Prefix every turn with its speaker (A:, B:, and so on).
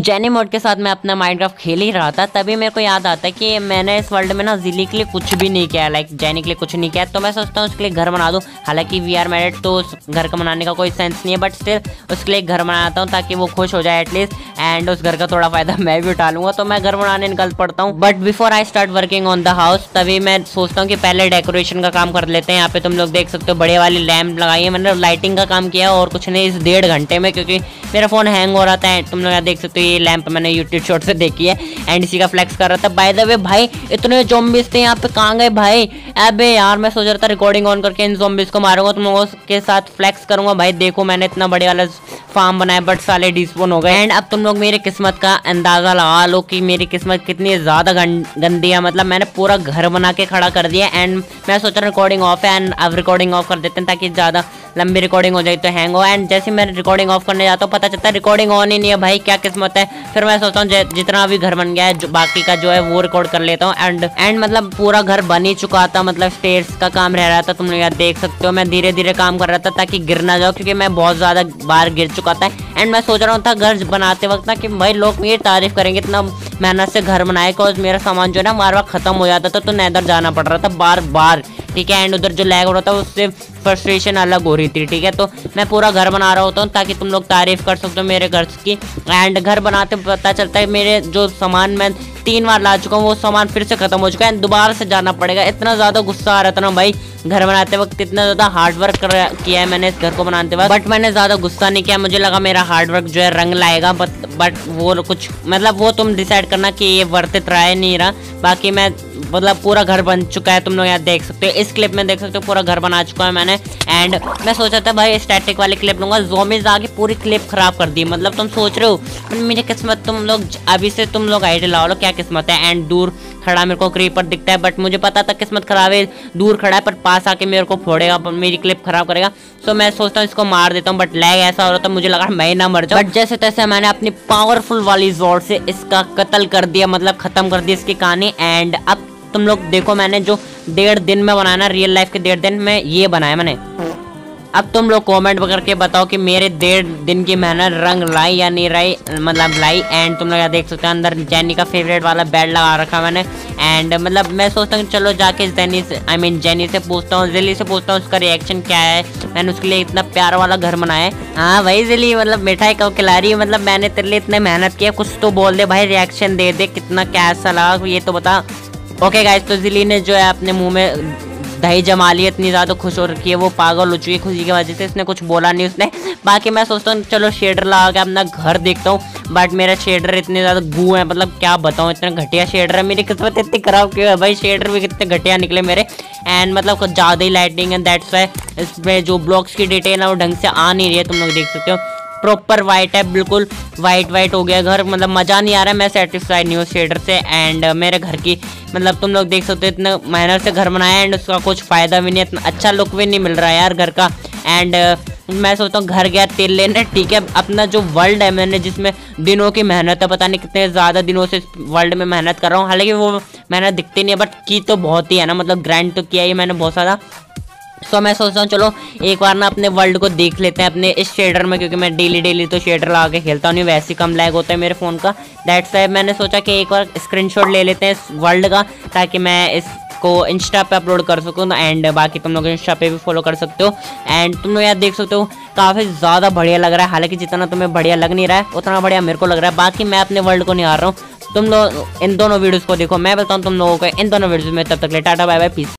A: Jenny mode के साथ मैं अपना माइनक्राफ्ट खेल ही रहा था, तभी मेरे को याद आता है कि मैंने इस वर्ल्ड में ना जिली के लिए कुछ भी नहीं किया, लाइक जेनी के लिए कुछ नहीं किया। तो मैं सोचता हूँ उसके लिए घर बना दूँ। हालांकि वी आर मैरिड तो उस घर का बनाने का कोई सेंस नहीं है, बट स्टिल उसके लिए घर बनाता हूँ ताकि वो खुश हो जाए एटलीस्ट, एंड उस घर का थोड़ा फायदा मैं भी उठा लूँगा। तो मैं घर बनाने निकल पड़ता हूँ। But before I start working on the house, तभी मैं सोचता हूँ कि पहले डेकोरेशन का काम कर लेते हैं। यहाँ पे तुम लोग देख सकते हो बड़े वाली लैम्प लगाई है, मैंने लाइटिंग का काम किया और कुछ नहीं इस 1.5 घंटे में, क्योंकि मेरा फोन हैंग हो रहा था। तुम लोग यहाँ देख सकते हो ये लैंप मैंने यूट्यूब शॉर्ट से देखी है एंड इसी का फ्लेक्स कर रहा था। बाय द वे भाई इतने ज़ॉम्बीज़ थे यहाँ पे, कहाँ गए भाई? अबे यार मैं सोच रहा था रिकॉर्डिंग ऑन करके इन ज़ॉम्बीज़ को मारूंगा, तुम लोगों के साथ फ्लेक्स करूंगा। भाई देखो मैंने इतना बड़े वाला फार्म बनाया बट साले डिस्पोन हो गए। एंड अब तुम लोग मेरी किस्मत का अंदाजा लगा लो कि मेरी किस्मत कितनी ज़्यादा गंदी है। मतलब मैंने पूरा घर बना के खड़ा कर दिया एंड मैं सोच रहा रिकॉर्डिंग ऑफ है, एंड अब रिकॉर्डिंग ऑफ कर देते हैं ताकि ज़्यादा लंबी रिकॉर्डिंग हो जाए तो हैंग हो। एंड जैसे मैं रिकॉर्डिंग ऑफ करने जाता हूँ पता चलता है रिकॉर्डिंग ऑन ही नहीं है। भाई क्या किस्मत है। फिर मैं सोचता हूँ जितना भी घर बन गया है बाकी का जो है वो रिकॉर्ड कर लेता हूँ। एंड मतलब पूरा घर बन ही चुका था, मतलब स्टेयर्स का काम रह रहा था। तुम लोग यहाँ देख सकते हो मैं धीरे धीरे काम कर रहा था ताकि गिर ना जाओ, क्योंकि मैं बहुत ज़्यादा बार गिर चुका था। एंड मैं सोच रहा था घर बनाते वक्त ना कि भाई लोग मेरी तारीफ करेंगे, इतना मेहनत से घर बनाए, बिकॉज मेरा सामान जो है ना बार बार खत्म हो जाता था तो नेदर जाना पड़ रहा था बार बार, ठीक है। एंड उधर जो लैग हो रहा था उससे फ्रस्ट्रेशन अलग हो रही थी, ठीक है। तो मैं पूरा घर बना रहा होता हूँ ताकि तुम लोग तारीफ कर सकते हो मेरे घर की। एंड घर बनाते पता चलता है मेरे जो सामान मैं 3 बार ला चुका हूँ वो सामान फिर से खत्म हो चुका है, दोबारा से जाना पड़ेगा। इतना ज़्यादा गुस्सा आ रहा था ना भाई घर बनाते वक्त, इतना ज़्यादा हार्ड वर्क किया है मैंने इस घर को बनाते वक्त, बट मैंने ज़्यादा गुस्सा नहीं किया। मुझे लगा मेरा हार्ड वर्क जो है रंग लाएगा, बट वो कुछ मतलब वो तुम डिसाइड करना कि ये वर्थ इट रहा है नहीं रहा। बाकी मैं मतलब पूरा घर बन चुका है, तुम लोग यहाँ देख सकते हो। इस क्लिप में देख सकते हो पूरा घर बना चुका है मैंने। एंड मैं सोचा था भाई स्टैटिक वाली क्लिप लूँगा, ज़ॉम्बीज़ आके पूरी क्लिप खराब कर दी। मतलब तुम सोच रहे हो मेरी किस्मत, तुम लोग अभी से तुम लोग आइडिया लाओ लो क्या किस्मत है। एंड दूर खड़ा मेरे को क्रीपर दिखता है, बट मुझे पता था किस्मत खराब है, दूर खड़ा है पर पास आके मेरे को फोड़ेगा, मेरी क्लिप खराब करेगा। सो मैं सोचता हूँ इसको मार देता हूँ, बट लैग ऐसा हो रहा था मुझे लगा मैं ना मर जाऊँ, बट जैसे तैसे मैंने अपनी पावरफुल वाली जोर से इसका कत्ल कर दिया, मतलब खत्म कर दी इसकी कहानी। एंड अब तुम लोग देखो मैंने जो 1.5 दिन में बनाना, रियल लाइफ के 1.5 दिन में ये बनाया मैंने। अब तुम लोग कमेंट करके बताओ कि मेरे 1.5 दिन की मेहनत रंग लाई या नहीं लाई, मतलब लाई। एंड तुम लोग यहाँ देख सकते हो अंदर जेनी का फेवरेट वाला बेड लगा रखा मैंने। एंड मतलब मैं सोचता हूँ चलो जाके जेनी से पूछता हूँ, जिली से पूछता हूँ उसका रिएक्शन क्या है। मैंने उसके लिए इतना प्यारा वाला घर बनाया है। हाँ भाई जिली मतलब मिठाई कब खिला रही है, मतलब मैंने तेरे लिए इतने मेहनत किया, कुछ तो बोल दे भाई, रिएक्शन दे दे, कितना कैसा लगा ये तो बता। ओके गाइस, तो जिली ने जो है अपने मुंह में दही जमा ली, इतनी ज़्यादा खुश हो रखी है, वो पागल हो चुकी है खुशी की वजह से, इसने कुछ बोला नहीं उसने। बाकी मैं सोचता हूँ चलो शेडर लगा के अपना घर देखता हूँ, बट मेरा शेडर इतने ज़्यादा गू है, मतलब क्या बताऊँ इतना घटिया शेडर है। मेरी किस्मत इतनी खराब क्यों है भाई, शेडर भी कितने घटिया निकले मेरे। एंड मतलब कुछ ज़्यादा ही लाइटिंग है, दैट्स वाई इसमें जो ब्लॉक्स की डिटेल है वो ढंग से आ नहीं रही है। तुम लोग देख सकते हो प्रॉपर वाइट है, बिल्कुल वाइट हो गया घर, मतलब मज़ा नहीं आ रहा है, मैं सेटिस्फाइड नहीं हूँ शेडर से। एंड मेरे घर की मतलब तुम लोग देख सकते हो इतना मेहनत से घर बनाया एंड उसका कुछ फ़ायदा भी नहीं, इतना अच्छा लुक भी नहीं मिल रहा है यार घर का। एंड मैं सोचता हूँ घर गया तेल लेने, ठीक है। अपना जो वर्ल्ड है मैंने जिसमें दिनों की मेहनत है, पता नहीं कितने ज़्यादा दिनों से इस वर्ल्ड में मेहनत कर रहा हूँ, हालांकि वो मेहनत दिखती नहीं है बट की तो बहुत ही है ना, मतलब ग्राइंड तो किया ही मैंने बहुत सारा। सो मैं सोचता हूँ चलो एक बार ना अपने वर्ल्ड को देख लेते हैं अपने इस शेडर में, क्योंकि मैं डेली तो शेडर लगा के खेलता हूँ, नहीं वैसे ही कम लैग होता है मेरे फ़ोन का। दैट्स वाई मैंने सोचा कि एक बार स्क्रीनशॉट ले लेते हैं इस वर्ल्ड का, ताकि मैं इसको इंस्टा पे अपलोड कर सकूँ। एंड बाकी तुम लोग इंस्टा पे भी फॉलो कर सकते हो। एंड तुम लोग यार देख सकते हो काफ़ी ज़्यादा बढ़िया लग रहा है, हालांकि जितना तुम्हें बढ़िया लग नहीं रहा है उतना बढ़िया मेरे को लग रहा है। बाकी मैं अपने वर्ल्ड को नहीं हार रहा हूँ, तुम लोग इन दोनों वीडियोज़ को देखो, मैं बताऊँ तुम लोगों को इन दोनों वीडियोज़ में। तब तक ले टाटा बाय बाय पीस।